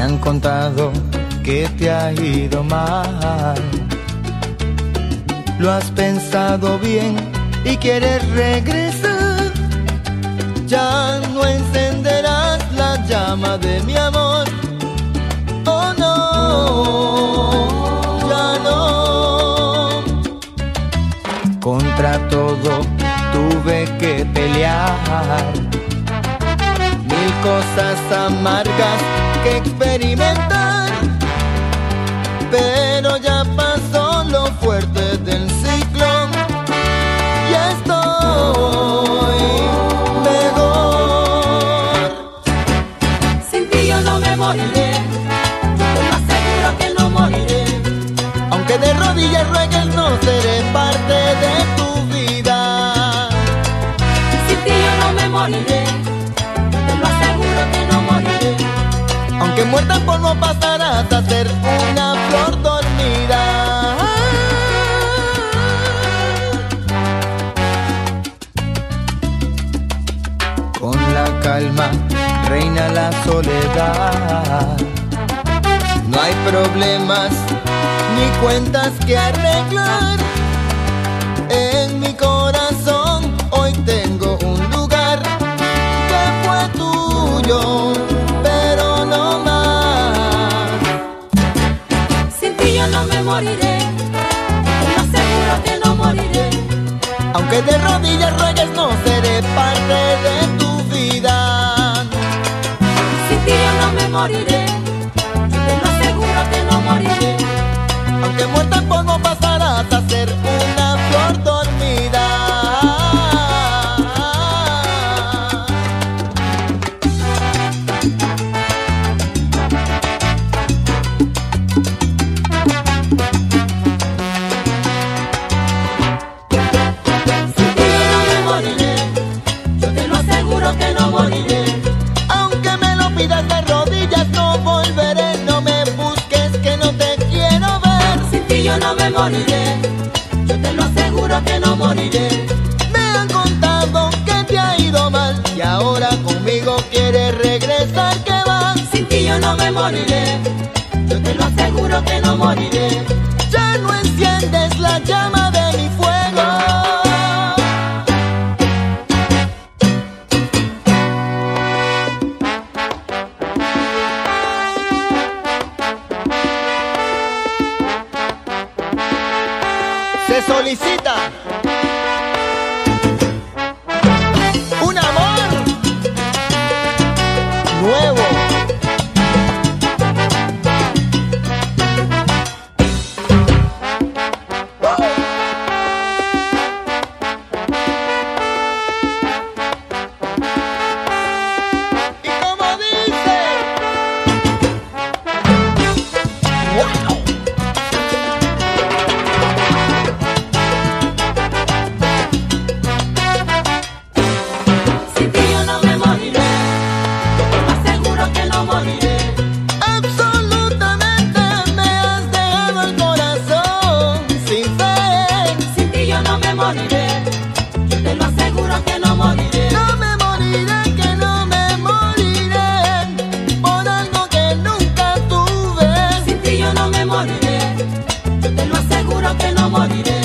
han contado que te ha ido mal. Lo has pensado bien y quieres regresar. Ya no encenderás la llama de mi amor. Oh no, ya no. Contra todo tuve que pelear. Mil cosas amargas que experimentar. Pero ya pasó lo fuerte del ciclón y estoy mejor. Sin ti yo no me moriré, yo te lo aseguro que no moriré. Aunque de rodillas ruegues, no seré parte de tu vida. Sin ti yo no me moriré, yo te lo aseguro que no moriré. Aunque muerta en polvo pasarás a ser una flor dormida. Con la calma reina la soledad. No hay problemas ni cuentas que arreglar. En mi corazón hoy tengo un lugar que fue tuyo, pero no más. Sin ti yo no me moriré, te lo aseguro que no moriré. Aunque de rodillas ruegues, no seré parte de tu vida. Sin ti yo no me moriré, yo te lo aseguro que no moriré. Aunque muerta en polvo pasarás a ser una flor dormida. Sin ti yo no me moriré, yo te lo aseguro que no moriré. Aunque me lo pidas de rodillas, no volveré. No me busques que no te quiero ver. Sin ti yo no me moriré, yo te lo aseguro que no moriré. Me han contado que te ha ido mal y ahora conmigo quieres regresar. ¿Qué va? Sin ti yo no me moriré, yo te lo aseguro que no moriré. Ya no enciendes la llama de mi fuego. Se solicita un amor nuevo. Y como dice, wow. Sin ti yo no me moriré, yo te lo aseguro que no moriré. Absolutamente me has dejado el corazón sin fe. Sin ti yo no me moriré, yo te lo aseguro que no moriré. No me moriré, que no me moriré por algo que nunca tuve. Sin ti yo no me moriré, yo te lo aseguro que no moriré.